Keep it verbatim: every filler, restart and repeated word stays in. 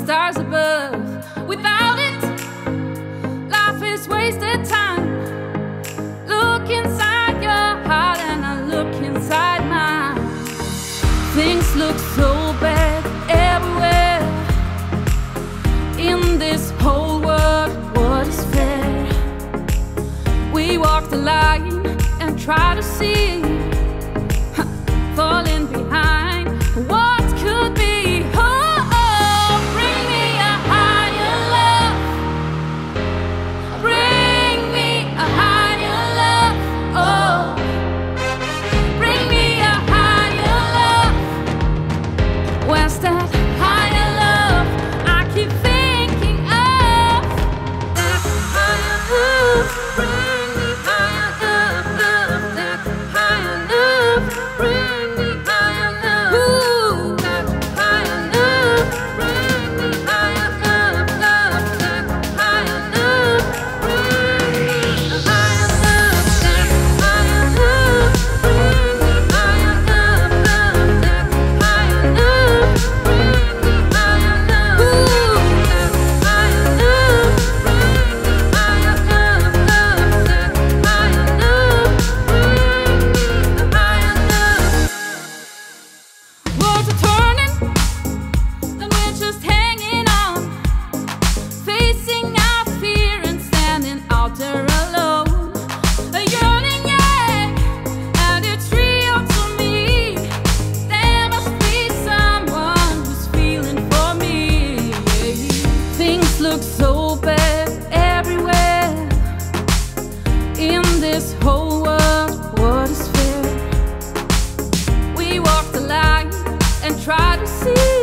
stars above. Without it, life is wasted time. Look inside your heart and I look inside mine. Things look so bad everywhere. In this whole world, what is fair? We walk the line and try to see, falling behind what could be. Oh, oh, bring me a higher love. Bring me a higher love. Oh, bring me a higher love. Where's that higher love I keep thinking of? That higher love. Bring me higher love, love. That higher love. Bring me higher love. Ooh, that higher love. Bring me higher love, love. That higher love. Bring me a higher love. That higher love. Bring me higher love, love. That higher love. Bring me higher love. Ooh, that higher love. Bring me higher love, love. That higher love. Bring me a higher love. Worlds are turning, and we're just hanging on, facing our fear and standing out there alone. A yearning, yeah, and it's real to me. There must be someone who's feeling for me. Things look so bad everywhere. In this whole world, what is fair? We walk the line and try to see